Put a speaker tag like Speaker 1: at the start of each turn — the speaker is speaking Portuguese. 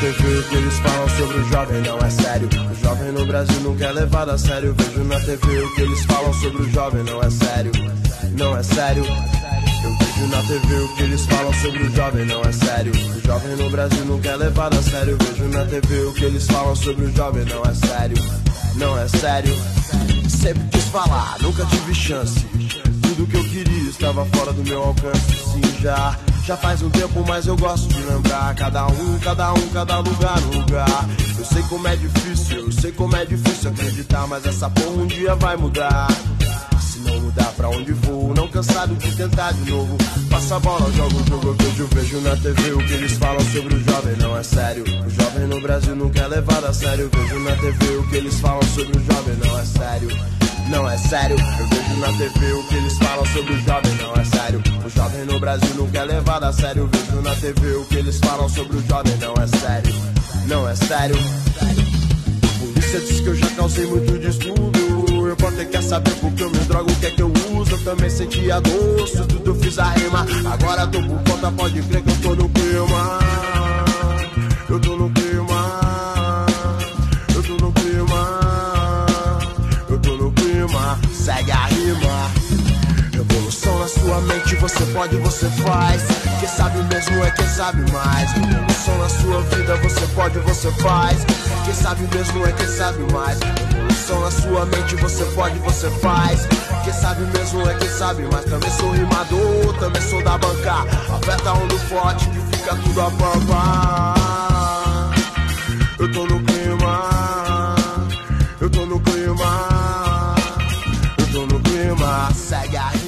Speaker 1: TV o que eles falam sobre o jovem não é sério. O jovem no Brasil não quer levado a sério. Vejo na TV o que eles falam sobre o jovem não é sério. Não é sério. Eu vejo na TV o que eles falam sobre o jovem não é sério. O jovem no Brasil não quer levado a sério. Vejo na TV o que eles falam sobre o jovem não é sério. Não é sério. Sempre quis falar, nunca tive chance. Tudo que eu queria estava fora do meu alcance. Sim, já faz um tempo, mas eu gosto de lembrar. Cada lugar, um lugar. Eu sei como é difícil acreditar, mas essa porra um dia vai mudar. Se não mudar pra onde vou, não cansado de tentar de novo. Passa a bola, joga o jogo, eu vejo na TV o que eles falam sobre o jovem não é sério. O jovem no Brasil não quer levar a sério. Vejo na TV o que eles falam sobre o jovem não é sério. Não é sério, eu vejo na TV o que eles falam sobre o jovem não é sério. O jovem no Brasil não quer levar a sério. Vejo na TV o que eles falam sobre o jovem não é sério. Não é sério. A polícia diz que eu já causei muito distúrbio. O repórter quer saber por que eu me drogo, o que é que eu uso. Eu também senti a dor, isso tudo eu fiz a rima. Agora tô por conta, pode crer que eu tô no clima. Eu tô no clima. Eu tô no clima. Eu tô no clima. Segue a rima. Revolução na sua mente, você pode, você faz. Quem sabe mesmo é quem sabe mais. Revolução na sua vida, você pode, você faz. Quem sabe mesmo é quem sabe mais. Revolução na sua mente, você pode, você faz. Quem sabe mesmo é quem sabe mais. Também sou rimador, também sou da banca. Aperta um do forte que fica tudo a pampa. Eu tô no clima. Eu tô no clima. Eu tô no clima. Segue a